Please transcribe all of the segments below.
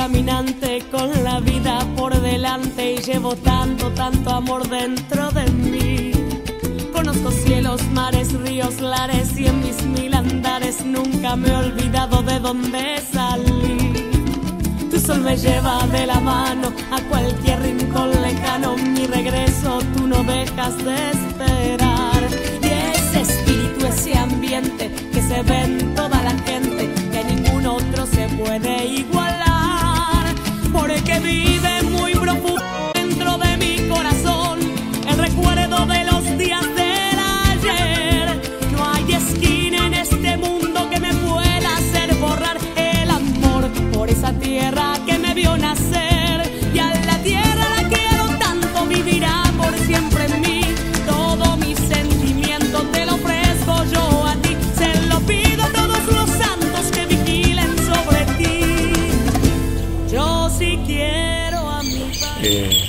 caminante con la vida por delante y llevo tanto, tanto amor dentro de mí. Conozco cielos, mares, ríos, lares y en mis mil andares nunca me he olvidado de dónde salí. Tu sol me lleva de la mano a cualquier rincón lejano, mi regreso tú no dejas de esperar. Y ese espíritu, ese ambiente que se ve en toda la gente, que ningún otro se puede igualar, porque vive muy profundo dentro de mi corazón el recuerdo de los días del ayer. No hay esquina en este mundo que me pueda hacer borrar el amor por esa tierra que me vio nacer, y a la tierra la quiero tanto, vivirá por siempre en mí. Todo mi sentimiento te lo ofrezco yo a ti, se lo pido a todos los santos que vigilen sobre ti. Yo sí quiero a mi país.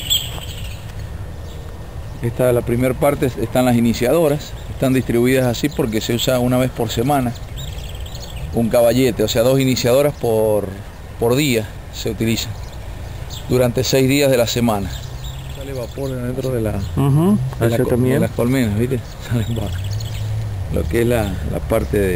Esta es la primera parte, están las iniciadoras, están distribuidas así porque se usa una vez por semana un caballete, o sea, 2 iniciadoras por día se utilizan durante 6 días de la semana. Sale vapor dentro de las colmenas, ¿viste? Sale vapor. Lo que es la parte de...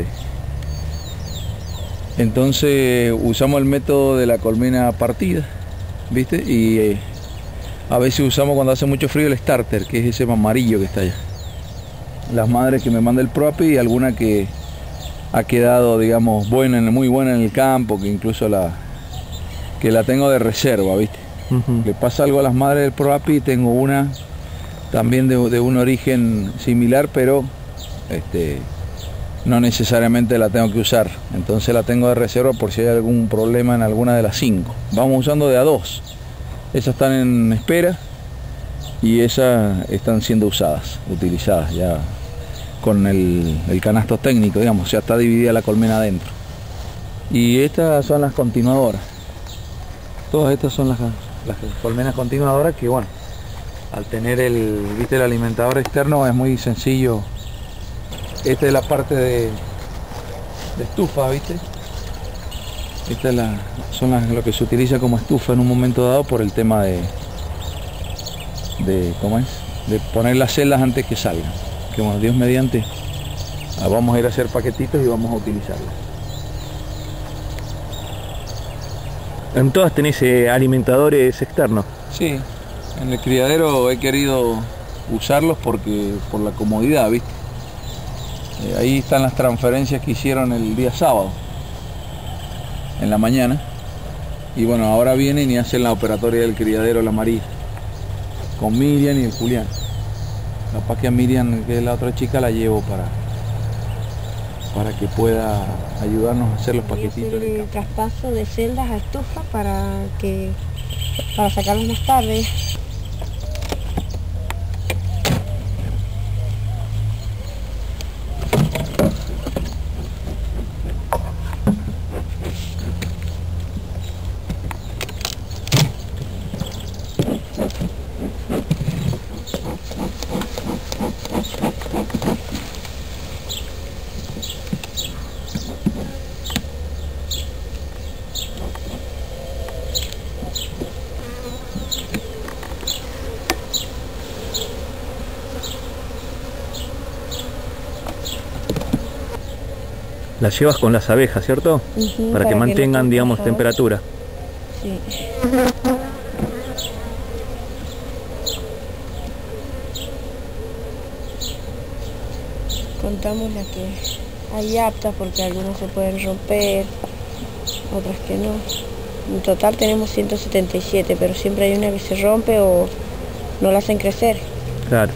Entonces usamos el método de la colmena partida, ¿viste? Y a veces usamos cuando hace mucho frío el starter, que es ese amarillo que está allá. Las madres que me manda el PROAPI y alguna que ha quedado, digamos, muy buena en el campo, que incluso la tengo de reserva, ¿viste? Le pasa algo a las madres del PROAPI y tengo una también de un origen similar, pero no necesariamente la tengo que usar. Entonces la tengo de reserva por si hay algún problema en alguna de las 5. Vamos usando de a 2. Esas están en espera y esas están siendo utilizadas ya con el canasto técnico, digamos, ya está dividida la colmena adentro. Y estas son las continuadoras. Todas estas son las colmenas continuadoras que, bueno, al tener el alimentador externo es muy sencillo. Esta es la parte de estufa, ¿viste? Esta es lo que se utiliza como estufa en un momento dado por el tema de poner las celdas antes que salgan. Que bueno, Dios mediante, vamos a ir a hacer paquetitos y vamos a utilizarlas. En todas tenés alimentadores externos. Sí, en el criadero he querido usarlos por la comodidad, ¿viste? Ahí están las transferencias que hicieron el día sábado en la mañana, y bueno, ahora vienen y hacen la operatoria del criadero La María con Miriam y el Julián. Capaz que a Miriam, que es la otra chica, la llevo para que pueda ayudarnos a hacer los paquetitos. El traspaso de celdas a estufa para sacarlos más tarde. Las llevas con las abejas, ¿cierto? Para que mantengan, digamos, temperatura. Sí. Contamos las que hay aptas porque algunas se pueden romper, otras que no. En total tenemos 177, pero siempre hay una que se rompe o no la hacen crecer. Claro.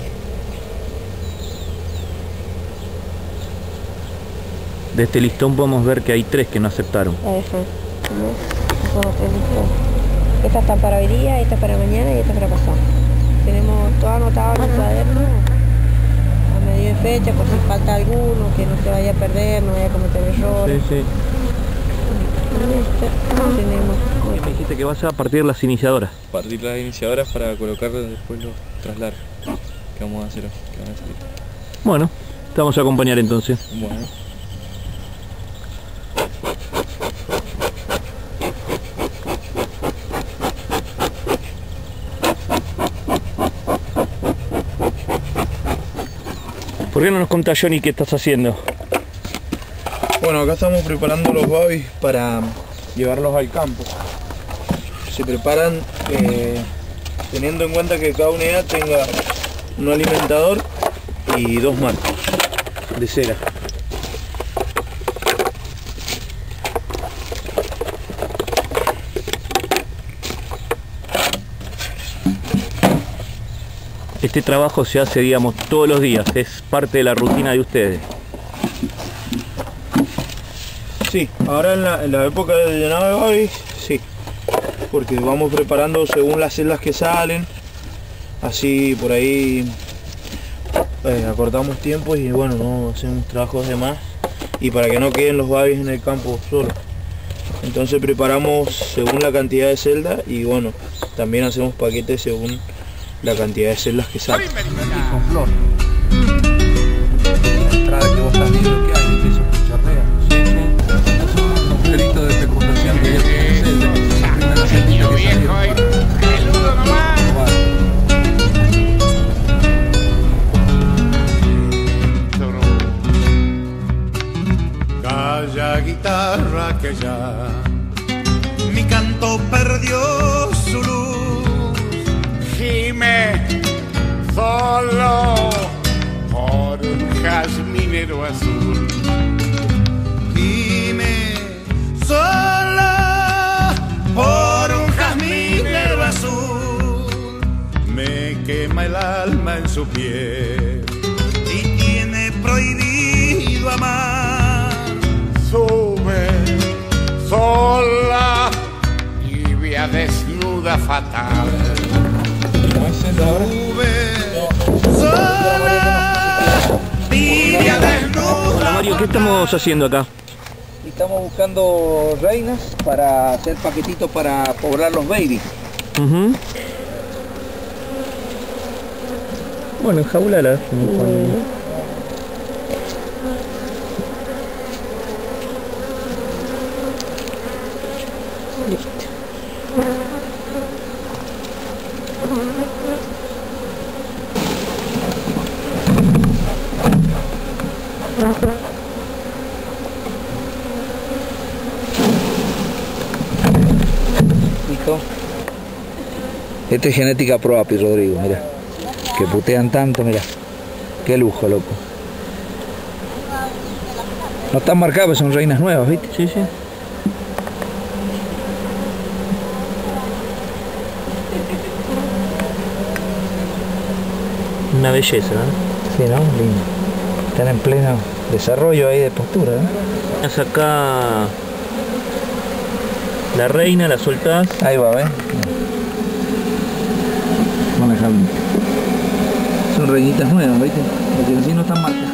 De este listón podemos ver que hay 3 que no aceptaron. Ajá. Son los 3 listones. Esta está para hoy día, esta para mañana y esta para pasado. Tenemos todo anotado en el cuaderno a medio de fecha por si falta alguno, que no se vaya a perder, no vaya a cometer errores. Sí, sí. Tenemos. Me dijiste que vas a partir las iniciadoras. Partir las iniciadoras para colocar después los traslados que vamos a hacer, que van a salir. Bueno, te vamos a acompañar entonces. Bueno. ¿Por qué no nos contás, Johnny, qué estás haciendo? Bueno, acá estamos preparando los babis para llevarlos al campo. Se preparan teniendo en cuenta que cada unidad tenga un alimentador y 2 marcos de cera. Este trabajo se hace, digamos, todos los días, es parte de la rutina de ustedes. Sí, ahora en la época de llenado de babis, sí, porque vamos preparando según las celdas que salen, así por ahí acortamos tiempo y bueno, no hacemos trabajos de más y para que no queden los babis en el campo solos. Entonces preparamos según la cantidad de celdas y bueno, también hacemos paquetes según la cantidad de celdas que salen. Con flor. La entrada que vos estás viendo que hay, que eso chorrea. Estos son los agujeritos de fecundación que ya tienen celdas. La primera celdita que salieron. Peludo nomás. Calla guitarra que ya mi canto perdió su luz. Gime solo por un jazminero azul. Gime solo por un jazminero azul. Me quema el alma en su piel y tiene prohibido amar. Sube sola, tibia desnuda fatal. Hola Mario, ¿qué estamos haciendo acá? Estamos buscando reinas para hacer paquetitos para poblar los babies. Bueno, enjaulalas. Esta es genética Pro Api, Rodrigo, mira. Que putean tanto, mira. Qué lujo, loco. No están marcadas, son reinas nuevas, ¿viste? Sí, sí. Una belleza, ¿no? Sí, ¿no? Lindo. Están en pleno desarrollo ahí de postura, ¿no? Haz acá la reina, la soltás. Ahí va, ¿ves? Son reinitas nuevas, ¿viste? Porque así no están marcadas.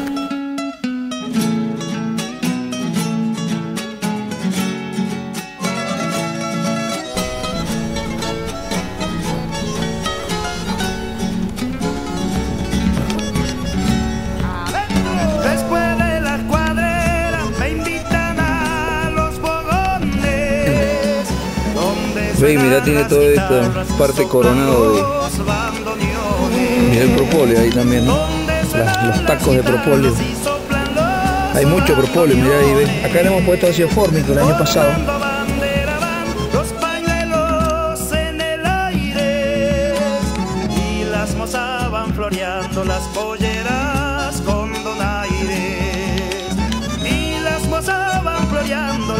Después de la cuadrera me invitan a los fogones. Ve, mirá, tiene toda esta parte coronado de... Mirá el propóleo ahí también, ¿no? Los tacos de propóleo. Hay mucho propóleo, mirá ahí, ve. Acá le hemos puesto ácido fórmico el año pasado. Los pañuelos en el aire y las mozas van floreando las polleras con donaires. Y las mozas van floreando